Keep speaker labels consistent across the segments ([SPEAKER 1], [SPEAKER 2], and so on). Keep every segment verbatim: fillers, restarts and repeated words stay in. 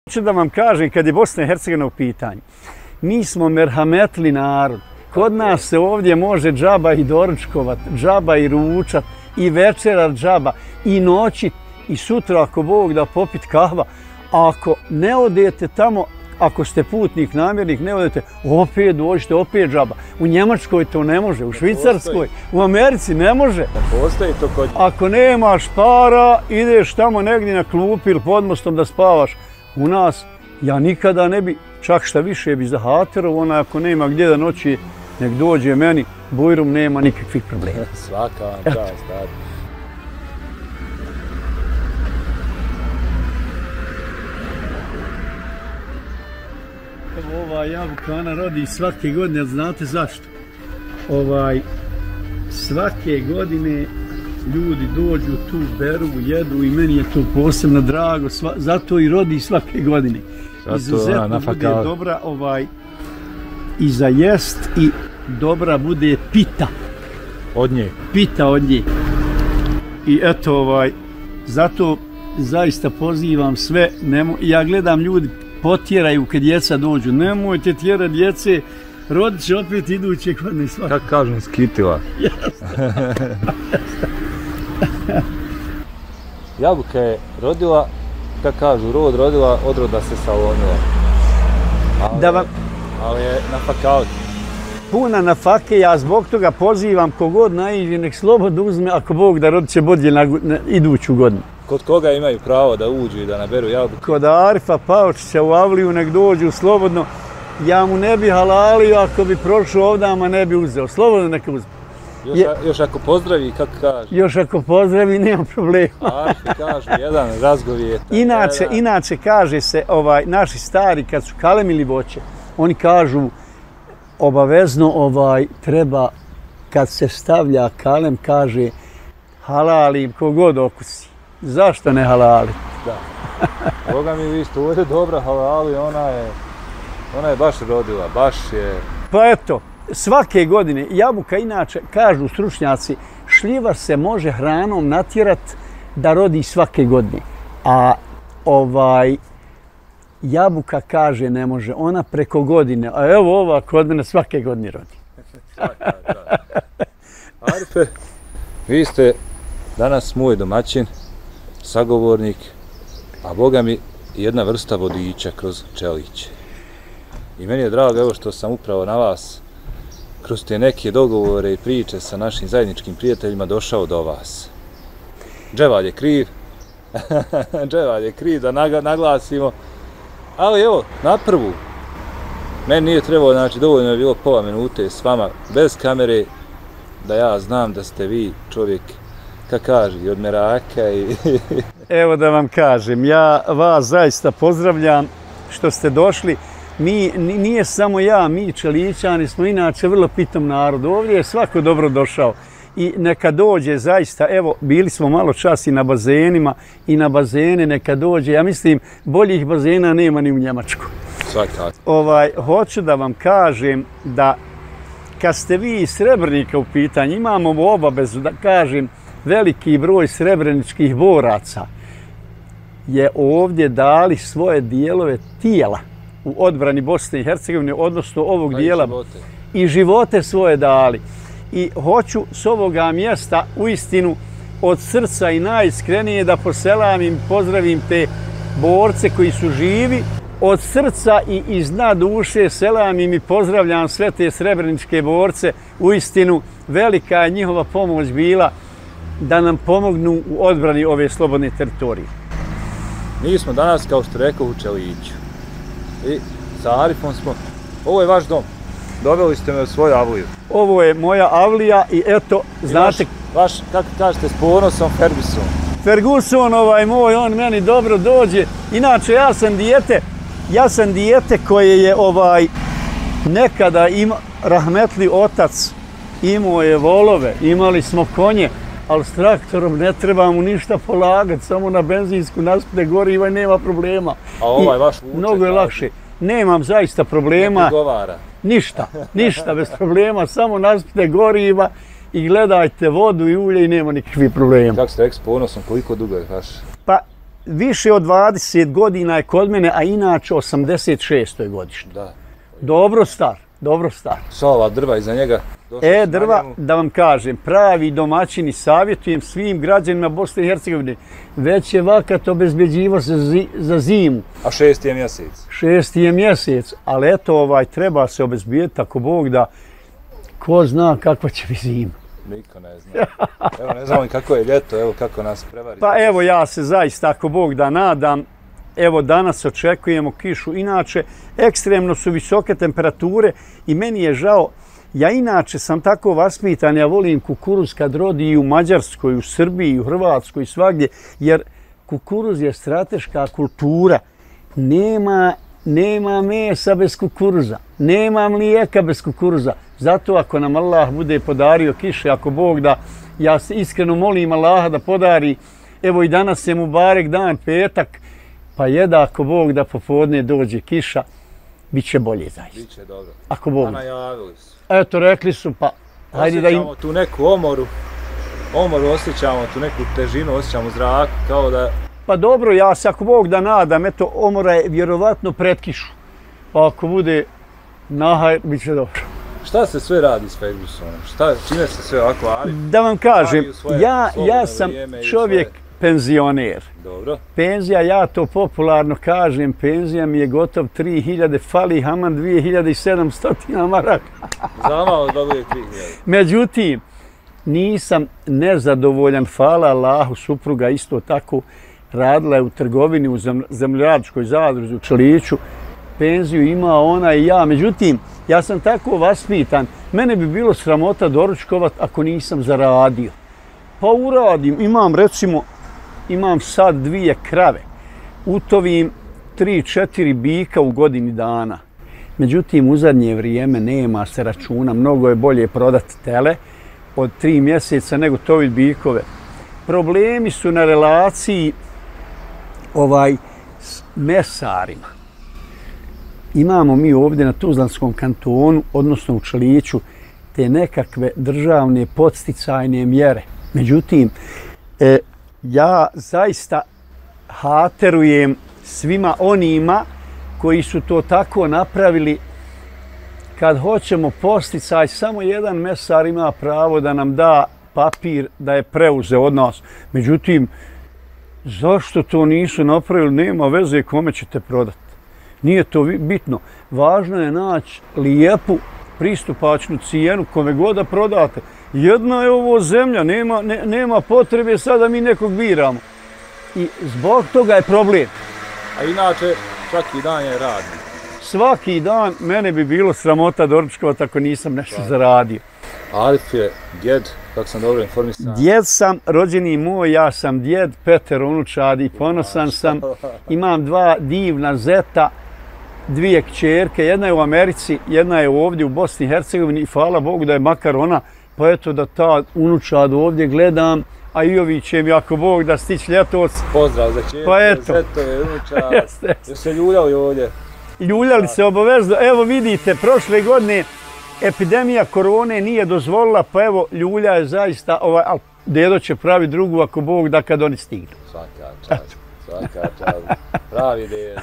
[SPEAKER 1] Hoću da vam kažem, kad je Bosna i Hercegovina u pitanju, mi smo merhametli narod. Kod nas se ovdje može džaba i doručkovat, džaba i ručat, i večerat džaba, i noćit, i sutra ako Bog da popit kahva. A ako ne odete tamo, ako ste putnik, namjernik, ne odete, opet dođete, opet džaba. U Njemačkoj to ne može, u Švicarskoj, u Americi ne može.
[SPEAKER 2] Postoji to kod...
[SPEAKER 1] Ako nemaš para, ideš tamo negdje na klupi ili pod mostom da spavaš. U nas, ja nikada ne bi, čak šta više bi zahaterov, ona ako nema gdje da noći, nek dođe meni, Bujrum, nema nikakvih problema.
[SPEAKER 2] Svaka vam čast, da.
[SPEAKER 1] Ova jabuka, ona rodi svake godine, znate zašto? Ovaj, svake godine ljudi dođu tu, beru, jedu i meni je to posebno drago, sva, zato i rodi svake godine.
[SPEAKER 2] Zato
[SPEAKER 1] izuzetno
[SPEAKER 2] ona
[SPEAKER 1] bude
[SPEAKER 2] nafaka...
[SPEAKER 1] dobra ovaj, i za jest i dobra bude pita.
[SPEAKER 2] Od nje?
[SPEAKER 1] Pita od nje. I eto, ovaj, zato zaista pozivam sve, nemo, ja gledam ljudi potjeraju kad djeca dođu, nemojte tjerati djece, rodit će opet iduće godine svaki.
[SPEAKER 2] Kako kažem, skitila. Jabuka je rodila, kako kažu, rod rodila, odroda se salonila. Ali,
[SPEAKER 1] da vam...
[SPEAKER 2] ali je na fakaut.
[SPEAKER 1] Puna na fake, ja zbog toga pozivam kogod naiđe, nek slobodno uzme, ako Bog da rodit će bolje na, na iduću godinu.
[SPEAKER 2] Kod koga imaju pravo da uđu i da naberu jabuke?
[SPEAKER 1] Kod Arifa Pavčića u Avliju nek dođu slobodno. Ja mu ne bi halalio ako bi prošao ovdama, ne bi uzeo. Slobodno neka uzme.
[SPEAKER 2] Još,
[SPEAKER 1] Je,
[SPEAKER 2] još ako pozdravi, kako kaže?
[SPEAKER 1] Još ako pozdravi, nema problema.
[SPEAKER 2] Arifi kažu, jedan razgovijeta.
[SPEAKER 1] Inače,
[SPEAKER 2] jedan.
[SPEAKER 1] inače kaže se, ovaj, naši stari kad su kalemili voće, oni kažu obavezno ovaj, treba, kad se stavlja kalem, kaže halalim kogod okusi. Zašto ne halali?
[SPEAKER 2] Da. Boga mi vi ste ovdje dobra halali, ona je, ona je baš rodila, baš je...
[SPEAKER 1] Pa eto, svake godine jabuka, inače, kažu stručnjaci, šljivar se može hranom natjerat da rodi svake godine. A ovaj, jabuka kaže ne može, ona preko godine, a evo ova kod mene svake godine rodi.
[SPEAKER 2] Svaka, da. Arife, vi ste danas moj domaćin, sagovornik, a Boga mi jedna vrsta vodiča kroz Čeliće. I meni je drago evo što sam upravo na vas kroz te neke dogovore i priče sa našim zajedničkim prijateljima došao do vas. Dževalj je kriv, Dževalj je kriv da naglasimo, ali evo, na prvu, meni nije trebalo, znači dovoljno je bilo pola minute s vama, bez kamere, da ja znam da ste vi čovjek, kako kaže, i od meraka i...
[SPEAKER 1] Evo da vam kažem, ja vas zaista pozdravljam što ste došli. Mi, nije samo ja, mi Čelićani smo inače vrlo pitom narod. Ovdje je svako dobro došao. I neka dođe zaista, evo, bili smo malo čas i na bazenima i na bazene neka dođe. Ja mislim, boljih bazena nema ni u Njemačku.
[SPEAKER 2] Svakako.
[SPEAKER 1] Ovaj, hoću da vam kažem da kad ste vi iz Srebrenika u pitanju, imamo obavezu da kažem veliki broj srebreničkih boraca je ovdje dali svoje dijelove tijela u odbrani Bosne i Hercegovine, odnosno ovog dijela. I živote svoje dali. I hoću s ovoga mjesta uistinu od srca i najiskrenije da poselamim, pozdravim te borce koji su živi. Od srca i iz dna duše selamim i pozdravljam sve te srebreničke borce. Uistinu velika je njihova pomoć bila da nam pomognu u odbrani ove slobodne teritorije.
[SPEAKER 2] Mi smo danas, kao što rekao, u Čeliću. I sa Arifom smo... Ovo je vaš dom. Doveli ste me u svoju avliju.
[SPEAKER 1] Ovo je moja avlija i eto, znate...
[SPEAKER 2] I vaš, vaš, kako kažete, s ponosom Ferguson.
[SPEAKER 1] Ferguson, ovaj moj, on meni dobro dođe. Inače, ja sam dijete, ja sam dijete koje je ovaj nekada ima, rahmetli otac imao je volove, imali smo konje, ali s traktorom ne treba mu ništa polagati, samo na benzinsku naspne goriva i nema problema.
[SPEAKER 2] A ovaj I vaš vuče?
[SPEAKER 1] Mnogo je lakše. Nemam zaista problema.
[SPEAKER 2] Ne prigovara.
[SPEAKER 1] Ništa, ništa bez problema, samo naspne goriva i gledajte vodu i ulje i nema nikakvih problema.
[SPEAKER 2] Kako ste rekli s ponosom, koliko dugo je vaš?
[SPEAKER 1] Pa, više od dvadeset godina je kod mene, a inače osamdeset šestoj godište.
[SPEAKER 2] Da.
[SPEAKER 1] Dobro star, dobro star.
[SPEAKER 2] Sva ova drva iza njega.
[SPEAKER 1] E, drva, da vam kažem, pravi domaćini, savjetujem svim građanima Bosne i Hercegovine, već je vakat obezbeđivo se zi, za zimu.
[SPEAKER 2] A šesti je mjesec.
[SPEAKER 1] Šesti je mjesec, ali eto, ovaj, treba se obezbijeti, ako Bog da, ko zna kakva će biti zima.
[SPEAKER 2] Niko ne zna. Evo, ne znamo kako je ljeto, evo kako nas prevari.
[SPEAKER 1] Pa evo, ja se zaista, ako Bog da, nadam. Evo, danas očekujemo kišu. Inače, ekstremno su visoke temperature i meni je žao. Ja inače sam tako vaspitan, ja volim kukuruz kad rodi i u Mađarskoj, u Srbiji, u Hrvatskoj i svagdje, jer kukuruz je strateška kultura. Nema, nema mesa bez kukuruza, nema mlijeka bez kukuruza. Zato ako nam Allah bude podario kiše, ako Bog da, ja se iskreno molim Allaha da podari, evo i danas je Mubarek dan, petak, pa jeda ako Bog da popodne dođe kiša, bit će bolje zaista.
[SPEAKER 2] Biće dobro.
[SPEAKER 1] Ako Bog
[SPEAKER 2] A
[SPEAKER 1] da.
[SPEAKER 2] najavili su.
[SPEAKER 1] Eto, rekli su, pa hajde da im...
[SPEAKER 2] Osjećamo tu neku omoru, omoru osjećamo, tu neku težinu osjećamo u zraku, kao da...
[SPEAKER 1] Pa dobro, ja se ako Bog da nadam, eto, omora je vjerovatno pred kišu. Pa ako bude nahaj, bit će dobro.
[SPEAKER 2] Šta se sve radi s Fergusonom? Šta, čime se sve ovako ali?
[SPEAKER 1] Da vam kažem,
[SPEAKER 2] svoje
[SPEAKER 1] ja,
[SPEAKER 2] slobodno
[SPEAKER 1] ja sam
[SPEAKER 2] vrijeme i
[SPEAKER 1] čovjek
[SPEAKER 2] svoje-
[SPEAKER 1] penzioner.
[SPEAKER 2] Dobro.
[SPEAKER 1] Penzija, ja to popularno kažem, penzija mi je gotov tri hiljade, fali haman dvije hiljade sedamsto maraka.
[SPEAKER 2] Zamalo dobije tri hiljade.
[SPEAKER 1] Međutim, nisam nezadovoljan, hvala Allahu, supruga isto tako radila je u trgovini u zem- zemljoradničkoj zadruzi u Čeliću. Penziju ima ona i ja. Međutim, ja sam tako vaspitan, mene bi bilo sramota doručkovat ako nisam zaradio. Pa uradim, imam recimo, imam sad dvije krave, utovim tri, četiri bika u godini dana. Međutim, u zadnje vrijeme nema se računa, mnogo je bolje prodati tele od tri mjeseca nego tovit bikove. Problemi su na relaciji ovaj s mesarima. Imamo mi ovdje na Tuzlanskom kantonu, odnosno u Čeliću, te nekakve državne podsticajne mjere. Međutim, e, ja zaista haterujem svima onima koji su to tako napravili. Kad hoćemo posticaj, samo jedan mesar ima pravo da nam da papir da je preuzeo od nas. Međutim, zašto to nisu napravili, nema veze kome ćete prodati. Nije to bitno. Važno je naći lijepu pristupačnu cijenu kome god da prodate. Jedna je ovo zemlja, nema, ne, nema potrebe sada mi nekog biramo. I zbog toga je problem.
[SPEAKER 2] A inače, svaki dan je radni.
[SPEAKER 1] Svaki dan mene bi bilo sramota doručkovati ako nisam nešto zaradio.
[SPEAKER 2] Arif je djed, kako sam dobro informisan.
[SPEAKER 1] Djed sam, rođeni moj, ja sam djed, Peter unučadi, ponosan sam. Imam dva divna zeta, dvije kćerke, jedna je u Americi, jedna je ovdje u Bosni i Hercegovini i hvala Bogu da je makar ona, pa eto da ta unučad ovdje gledam, a i ovi će mi ako Bog da stići ljetovac.
[SPEAKER 2] Pozdrav za čerke,
[SPEAKER 1] Pa eto.
[SPEAKER 2] zetove, unučad.
[SPEAKER 1] Jeste, jeste.
[SPEAKER 2] Jeste ljuljali ovdje?
[SPEAKER 1] Ljuljali se obavezno. Evo vidite, prošle godine epidemija korone nije dozvolila, pa evo ljulja je zaista, ovaj, ali dedo će pravi drugu ako Bog da kad oni stignu.
[SPEAKER 2] Svaka čast, svaka čast. Pravi dedo.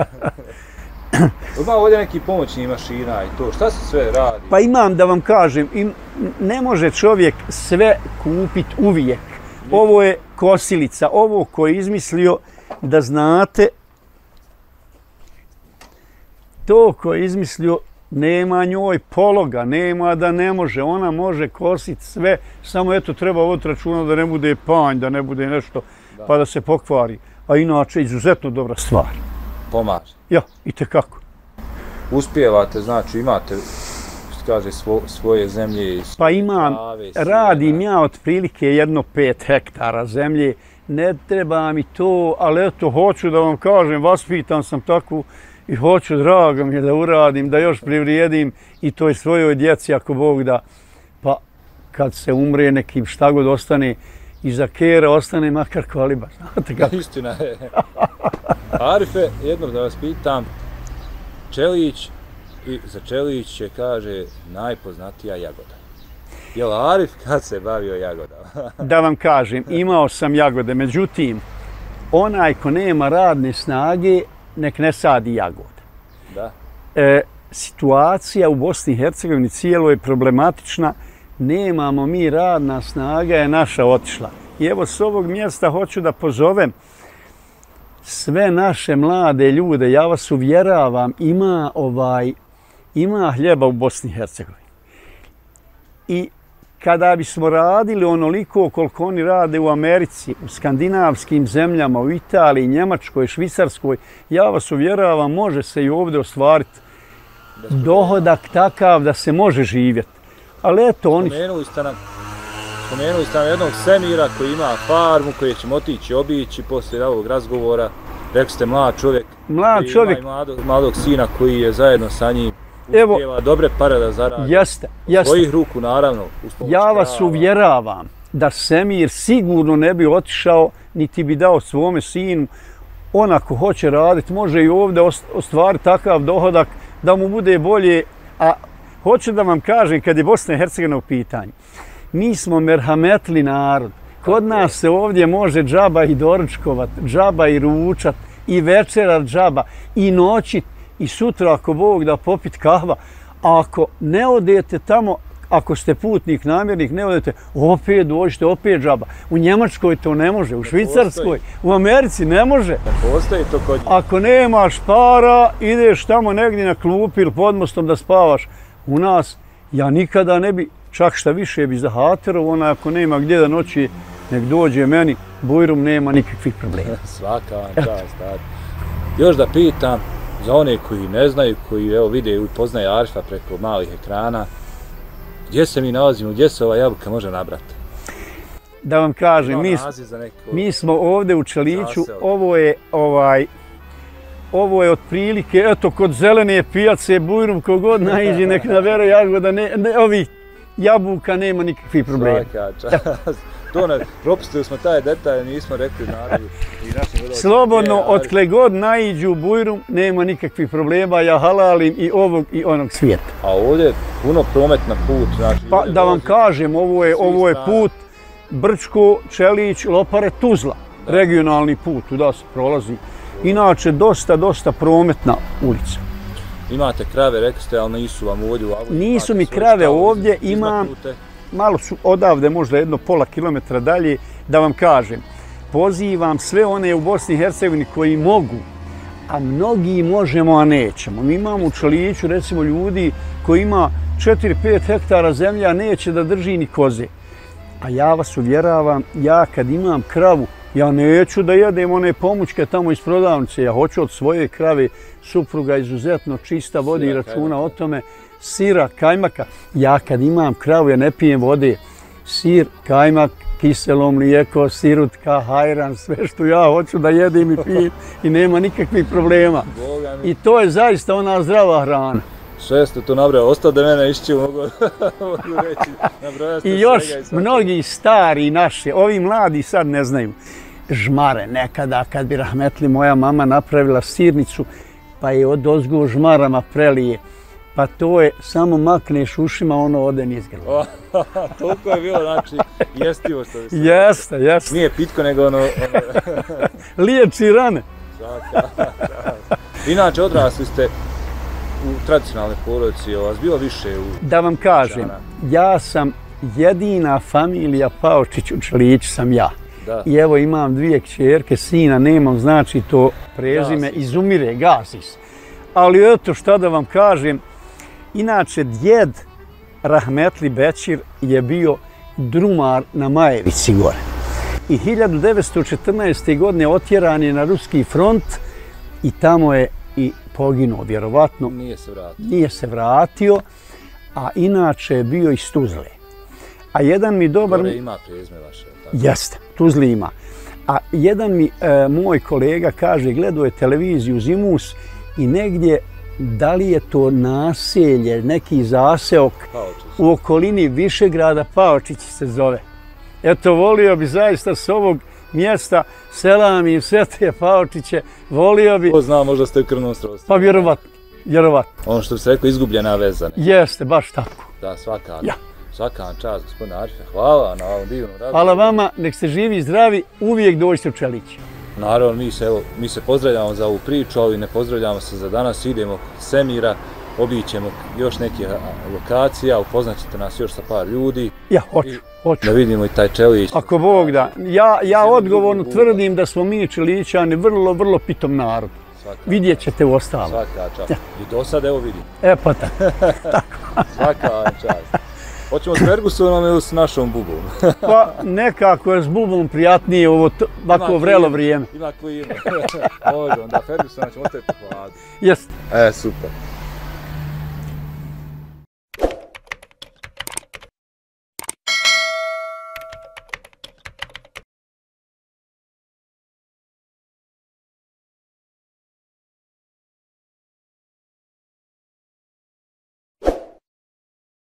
[SPEAKER 2] Ima ovdje neki pomoćni mašina i to. Šta se sve radi?
[SPEAKER 1] Pa imam da vam kažem, im, ne može čovjek sve kupiti uvijek. Ovo je kosilica, ovo ko je izmislio da znate, to ko je izmislio nema njoj pologa, nema da ne može, ona može kositi sve, samo eto treba voditi računa da ne bude panj, da ne bude nešto
[SPEAKER 2] Da.
[SPEAKER 1] pa da se pokvari. A inače izuzetno dobra stvar.
[SPEAKER 2] Pomaže.
[SPEAKER 1] Ja, itekako.
[SPEAKER 2] Uspijevate, znači imate, što kaže, svo, svoje zemlje i
[SPEAKER 1] Pa imam,
[SPEAKER 2] krave, sjena.
[SPEAKER 1] radim ja otprilike jedno pet hektara zemlje, ne treba mi to, ali eto, hoću da vam kažem, vaspitan sam tako i hoću, drago mi je da uradim, da još privrijedim i toj svojoj djeci, ako Bog da, pa kad se umre nekim šta god ostane, iza kera ostane makar kolibar, znate kako?
[SPEAKER 2] Istina je. Arife, jednom da vas pitam, Čelić i za Čelić je, kaže, najpoznatija jagoda. Jel Arif kad se bavio jagodama?
[SPEAKER 1] Da vam kažem, imao sam jagode, međutim, onaj ko nema radne snage, nek ne sadi jagode.
[SPEAKER 2] Da.
[SPEAKER 1] E, situacija u Bosni i Hercegovini cijelo je problematična. Nemamo mi, radna snaga je naša otišla. I evo s ovog mjesta hoću da pozovem sve naše mlade ljude, ja vas uvjeravam, ima ovaj ima hljeba u Bosni i Hercegovini. I kada bismo radili onoliko koliko oni rade u Americi, u skandinavskim zemljama, u Italiji, Njemačkoj, Švicarskoj, ja vas uvjeravam, može se i ovdje ostvariti dohodak takav da se može živjeti. Ali eto, oni...
[SPEAKER 2] Spomenuli ste nam, spomenuli ste nam jednog Semira koji ima farmu, koji ćemo otići obići poslije ovog razgovora. Rekli ste mlad čovjek,
[SPEAKER 1] mlad
[SPEAKER 2] koji
[SPEAKER 1] čovjek.
[SPEAKER 2] ima i mladog, mladog sina koji je zajedno sa njim uspjeva dobre pare da zaradi.
[SPEAKER 1] Jeste, jeste.
[SPEAKER 2] Svojih ruku, naravno.
[SPEAKER 1] Ja vas uvjeravam da Semir sigurno ne bi otišao, niti bi dao svome sinu. On ako hoće raditi, može i ovdje ostvariti takav dohodak da mu bude bolje. A hoću da vam kažem, kad je Bosna i Hercegovina u pitanju, mi smo merhametli narod. Kod nas se ovdje može džaba i doručkovat, džaba i ručat, i večerat džaba, i noćit, i sutra ako Bog da popit kahva. A ako ne odete tamo, ako ste putnik, namjernik, ne odete, opet dođete, opet džaba. U Njemačkoj to ne može, u Švicarskoj, u Americi ne može.
[SPEAKER 2] Ne postoji to kod njih.
[SPEAKER 1] Ako nemaš para, ideš tamo negdje na klupi ili pod mostom da spavaš. U nas, ja nikada ne bi, čak šta više bi zahaterov, onaj ako nema gdje da noći, nek dođe meni, Bujrum, nema nikakvih problema.
[SPEAKER 2] Svaka vam čast. Još da pitam, za one koji ne znaju, koji evo vide i poznaju Arifa preko malih ekrana, gdje se mi nalazimo, gdje se ova jabuka može nabrati?
[SPEAKER 1] Da vam kažem, mi, mi smo ovdje u Čeliću, ovo je ovaj, ovo je otprilike, eto, kod zelene pijace, Bujrum, kogod naiđe, nek nabere jagoda, ne, ne, ovih jabuka nema nikakvih problema.
[SPEAKER 2] Svaka čast. To ne, propustili smo taj detalj, nismo rekli naravno.
[SPEAKER 1] Slobodno, otkle god naiđu u Bujrum, nema nikakvih problema, ja halalim i ovog i onog svijeta.
[SPEAKER 2] A ovdje je puno prometna put. Znači,
[SPEAKER 1] pa da vam kažem, ovo je, ovo je put Brčko, Čelić, Lopare, Tuzla. Da. Regionalni put, tuda se prolazi. Inače, dosta, dosta prometna ulica.
[SPEAKER 2] Imate krave, rekli ste, ali nisu vam ovdje u Avliji?
[SPEAKER 1] Nisu mi krave ovdje, imam, malo su odavde, možda jedno pola kilometra dalje, da vam kažem. Pozivam sve one u Bosni i Hercegovini koji mogu, a mnogi možemo, a nećemo. Mi imamo u Čeliću, recimo, ljudi koji ima četiri pet hektara zemlje, a neće da drži ni koze. A ja vas uvjeravam, ja kad imam kravu, ja neću da jedem one pomučke tamo iz prodavnice, ja hoću od svoje krave, supruga izuzetno čista, vodi računa o tome, sira, kajmaka. Ja kad imam kravu, ja ne pijem vode, sir, kajmak, kiselo mlijeko, sirutka, hajran, sve što ja hoću da jedem i pijem i nema nikakvih problema. I to je zaista ona zdrava hrana.
[SPEAKER 2] Sve ste to nabrali, ostao da mene išći mogu reći.
[SPEAKER 1] I još mnogi stari naši, ovi mladi sad ne znaju, žmare nekada kad bi rahmetli moja mama napravila sirnicu, pa je od ozgo žmarama prelije. Pa to je, samo makneš ušima, ono ode niz grla.
[SPEAKER 2] Toliko je bilo, znači, jestivo što bi se...
[SPEAKER 1] Jeste, jeste.
[SPEAKER 2] Nije pitko, nego ono...
[SPEAKER 1] Liječi rane.
[SPEAKER 2] Inače, odrasli ste u tradicionalnoj porodici, o vas bilo više u...
[SPEAKER 1] Da vam kažem, ja sam jedina familija Paočić u Čeliću sam ja. Da. I evo imam dvije kćerke, sina nemam, znači to prezime gasi. Izumire, gasi se. Ali eto šta da vam kažem, inače djed rahmetli Bećir je bio drumar na Majevici gore. I hiljadu devetsto četrnaeste. godine otjeran je na ruski front i tamo je i poginuo, vjerovatno.
[SPEAKER 2] Nije se vratio.
[SPEAKER 1] Nije se vratio, a inače je bio iz Tuzle. A jedan mi dobar...
[SPEAKER 2] Gore ima prezime vaše, tako?
[SPEAKER 1] Jeste, Tuzli ima. A jedan mi, e, moj kolega kaže, gledao je televiziju Zimus i negdje, da li je to naselje, neki zaseok
[SPEAKER 2] Paočić.
[SPEAKER 1] U okolini Višegrada, Paočić se zove. Eto, volio bi zaista s ovog mjesta, selam i sve te Paočiće, volio bi...
[SPEAKER 2] Ko zna, možda ste u krvnom srodstvu.
[SPEAKER 1] Pa vjerovatno, vjerovatno.
[SPEAKER 2] Ono što bi se rekao, izgubljena veza.
[SPEAKER 1] Jeste, baš tako.
[SPEAKER 2] Da, svaka.
[SPEAKER 1] Ja.
[SPEAKER 2] Svaka vam čast, gospodine Arife. Hvala na ovom divnom razgovoru.
[SPEAKER 1] Hvala vama, nek ste živi i zdravi, uvijek dođite u Čelić.
[SPEAKER 2] naravno, mi se, evo, mi se pozdravljamo za ovu priču, ali ne pozdravljamo se za danas, idemo Semira, obićemo još neke lokacija, upoznat ćete nas još sa par ljudi.
[SPEAKER 1] Ja, hoću, hoću.
[SPEAKER 2] Da vidimo i taj Čelić.
[SPEAKER 1] Ako Bog da. Ja, ja odgovorno tvrdim da smo mi Čeličani vrlo, vrlo pitom narod. Vidjet ćete u ostalom.
[SPEAKER 2] Svaka čast. I do sad evo vidim.
[SPEAKER 1] E pa tako.
[SPEAKER 2] Svaka čast. Hoćemo s Fergusonom ili s našom Bubom?
[SPEAKER 1] Pa nekako je s Bubom prijatnije ovo ovako vrelo vrijeme.
[SPEAKER 2] Ima klimu. Može, onda Fergusona ćemo ostaviti po hladu.
[SPEAKER 1] Jest.
[SPEAKER 2] E, super.